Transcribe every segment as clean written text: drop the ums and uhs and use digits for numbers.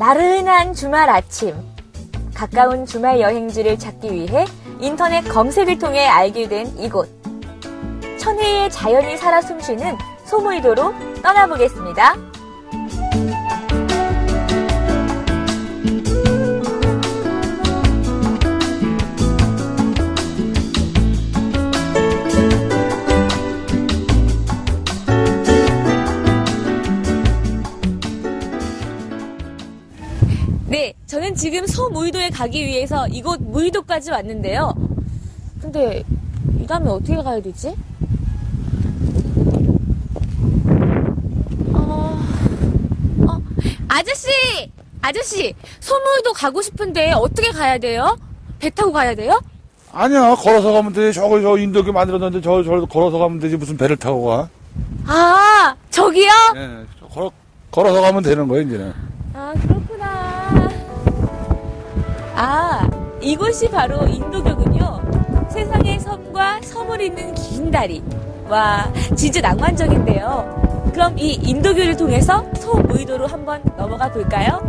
나른한 주말 아침, 가까운 주말 여행지를 찾기 위해 인터넷 검색을 통해 알게 된 이곳. 천혜의 자연이 살아 숨쉬는 소무이도로 떠나보겠습니다. 네, 저는 지금 소무이도에 가기 위해서 이곳 무이도까지 왔는데요. 근데 이 다음에 어떻게 가야 되지? 아저씨, 소무이도 가고 싶은데 어떻게 가야 돼요? 배 타고 가야 돼요? 아니야, 걸어서 가면 되지. 저 인도교 만들었는데 저 걸어서 가면 되지. 무슨 배를 타고 가? 아, 저기요? 네, 걸어서 가면 되는 거예요, 이제는. 아, 그렇구나. 아, 이곳이 바로 인도교군요. 세상의 섬과 섬을 잇는 긴 다리. 와, 진짜 낭만적인데요. 그럼 이 인도교를 통해서 소무이도로 한번 넘어가 볼까요?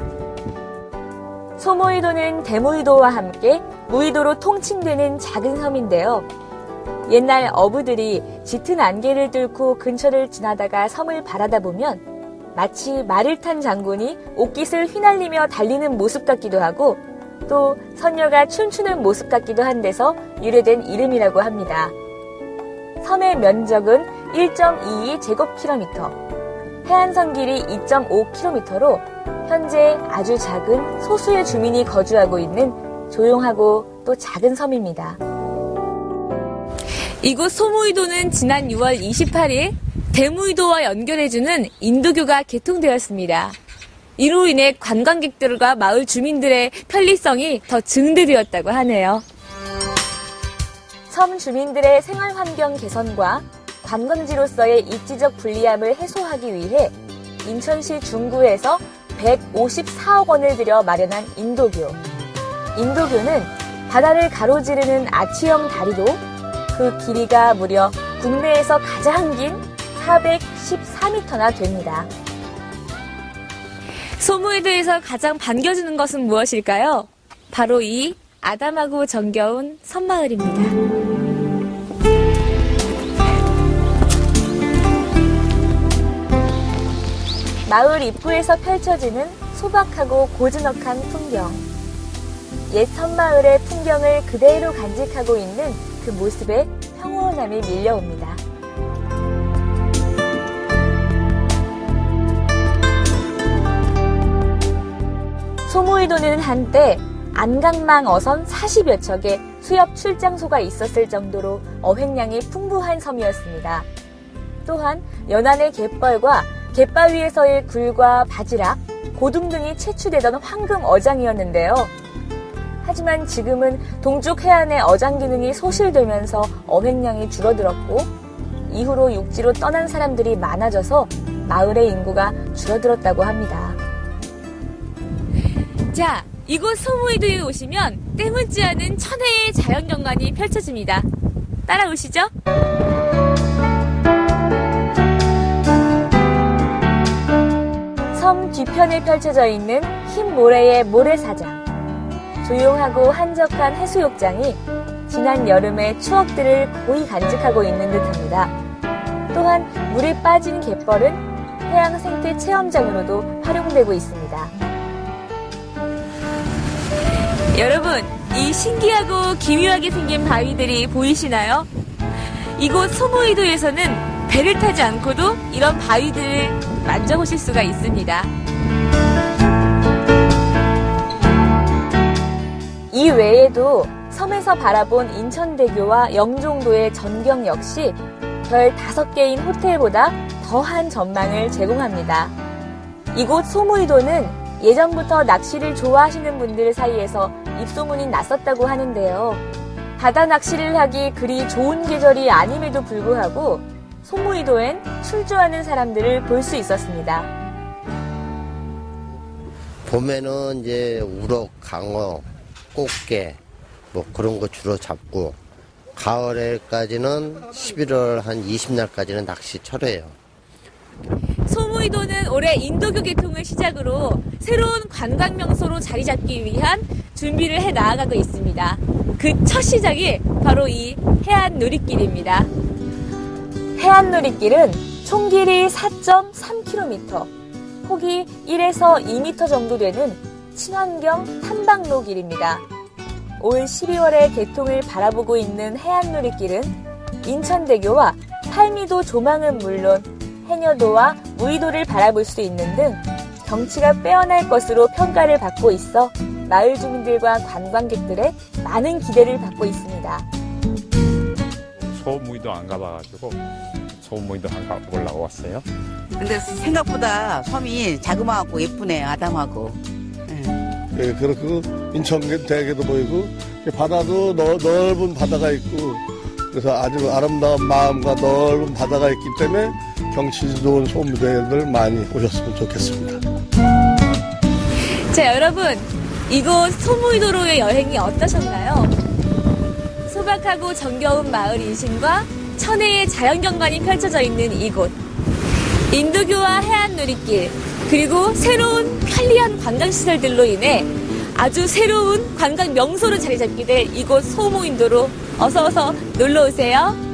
소무이도는 대무이도와 함께 무이도로 통칭되는 작은 섬인데요. 옛날 어부들이 짙은 안개를 뚫고 근처를 지나다가 섬을 바라다 보면 마치 말을 탄 장군이 옷깃을 휘날리며 달리는 모습 같기도 하고 또 선녀가 춤추는 모습 같기도 한 데서 유래된 이름이라고 합니다. 섬의 면적은 1.22제곱킬로미터, 해안선 길이 2.5km로 현재 아주 작은 소수의 주민이 거주하고 있는 조용하고 또 작은 섬입니다. 이곳 소무이도는 지난 6월 28일 대무이도와 연결해주는 인도교가 개통되었습니다. 이로 인해 관광객들과 마을 주민들의 편리성이 더 증대되었다고 하네요. 섬 주민들의 생활 환경 개선과 관광지로서의 입지적 불리함을 해소하기 위해 인천시 중구에서 154억 원을 들여 마련한 인도교. 인도교는 바다를 가로지르는 아치형 다리로 그 길이가 무려 국내에서 가장 긴 414m나 됩니다. 소무이도에서 가장 반겨주는 것은 무엇일까요? 바로 이 아담하고 정겨운 섬마을입니다. 마을 입구에서 펼쳐지는 소박하고 고즈넉한 풍경. 옛 섬마을의 풍경을 그대로 간직하고 있는 그 모습에 평온함이 밀려옵니다. 소무이도는 한때 안강망 어선 40여 척의 수협 출장소가 있었을 정도로 어획량이 풍부한 섬이었습니다. 또한 연안의 갯벌과 갯바위에서의 굴과 바지락, 고등 등이 채취되던 황금 어장이었는데요. 하지만 지금은 동쪽 해안의 어장 기능이 소실되면서 어획량이 줄어들었고 이후로 육지로 떠난 사람들이 많아져서 마을의 인구가 줄어들었다고 합니다. 자, 이곳 소무이도에 오시면 때묻지 않은 천혜의 자연경관이 펼쳐집니다. 따라오시죠. 섬 뒤편에 펼쳐져 있는 흰 모래의 모래사장. 조용하고 한적한 해수욕장이 지난 여름의 추억들을 고이 간직하고 있는 듯합니다. 또한 물에 빠진 갯벌은 해양 생태 체험장으로도 활용되고 있습니다. 여러분, 이 신기하고 기묘하게 생긴 바위들이 보이시나요? 이곳 소무이도에서는 배를 타지 않고도 이런 바위들을 만져보실 수가 있습니다. 이 외에도 섬에서 바라본 인천대교와 영종도의 전경 역시 별 5개인 호텔보다 더한 전망을 제공합니다. 이곳 소무이도는 예전부터 낚시를 좋아하시는 분들 사이에서 입소문이 났었다고 하는데요. 바다 낚시를 하기 그리 좋은 계절이 아님에도 불구하고 소무이도엔 출조하는 사람들을 볼 수 있었습니다. 봄에는 이제 우럭, 강어, 꽃게 뭐 그런 거 주로 잡고 가을에까지는 11월 한 20날까지는 낚시 철회예요. 소무이도는 올해 인도교 개통을 시작으로 새로운 관광 명소로 자리 잡기 위한 준비를 해 나아가고 있습니다. 그 첫 시작이 바로 이 해안 누리길입니다. 해안 누리길은 총 길이 4.3km, 폭이 1에서 2m 정도 되는 친환경 탐방로 길입니다. 올 12월에 개통을 바라보고 있는 해안 누리길은 인천대교와 팔미도 조망은 물론 해녀도와 무의도를 바라볼 수 있는 등 경치가 빼어날 것으로 평가를 받고 있어 마을 주민들과 관광객들의 많은 기대를 받고 있습니다. 소무이도 안 가봐가지고 소무이도 안 가보려고 왔어요. 근데 생각보다 섬이 자그마하고 예쁘네, 아담하고. 예, 그렇고 인천 대게도 보이고 바다도 넓은 바다가 있고 그래서 아주 아름다운 마음과 넓은 바다가 있기 때문에 경치 좋은 소무대들 많이 오셨으면 좋겠습니다. 자, 여러분, 이곳 소무이도로의 여행이 어떠셨나요? 소박하고 정겨운 마을 인심과 천혜의 자연경관이 펼쳐져 있는 이곳. 인도교와 해안 누리길, 그리고 새로운 편리한 관광시설들로 인해 아주 새로운 관광 명소로 자리 잡게 될 이곳 소무인도로 어서 놀러 오세요.